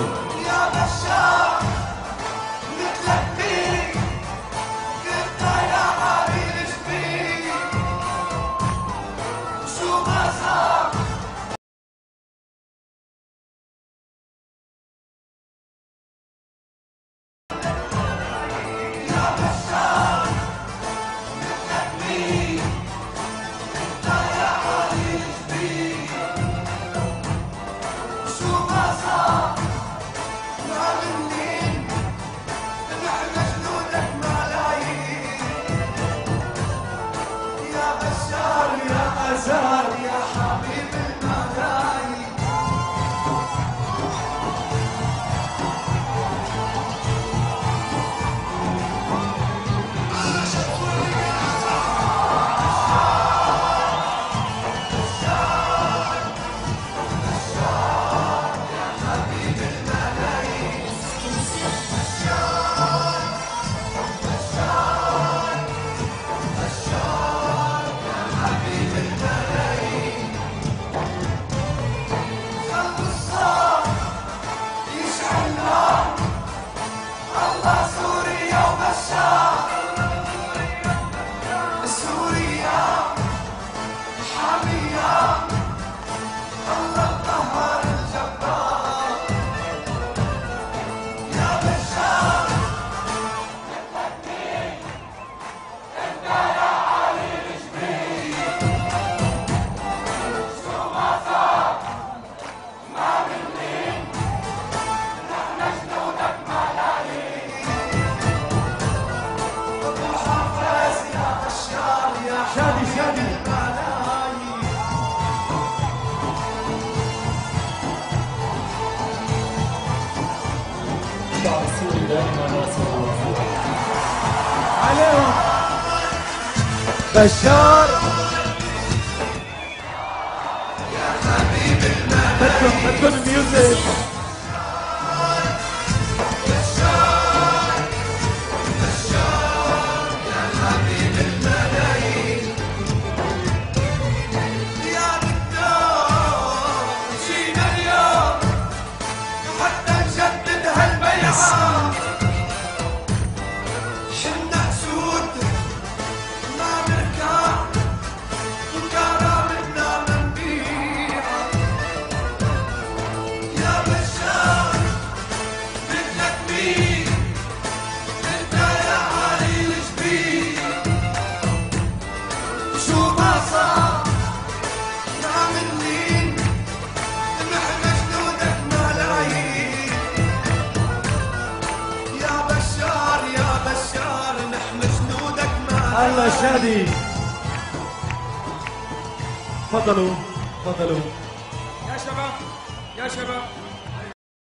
يا بشار مثلك مين انت يا حبيب شبيك شو ما صار يا بشار مثلك مين انت يا حبيب شبيك شو ما صار ما منين نحن جنودك ملايين يا بشار يا أزهر يا حبيب الملايين الله سوريا وبشار سوريا حامية الله القهار الجبار يا بشار مثلك مين انت يا علي الجبيل شو ما صار ما منين نحن جنودك ملايين ابو حافظ يا بشار يا شادي شادي ملايين الشعب السوري دائما راسه مرفوع عليهم. بشار يا حبيب الملايين بدكم ميوزك. حبيب الملايين يا دكتور جينا اليوم حتى نجدد هالبيعة حنا اسود ما نركع وكرامتنا منبيعة يا بشار مثلك مين انت يا علي الجبيل شو ما صار ما منين نحن جنودك ملايين يا بشار نحن جنودك الله ملايين شادي. تفضلوا تفضلوا. يا شباب يا شباب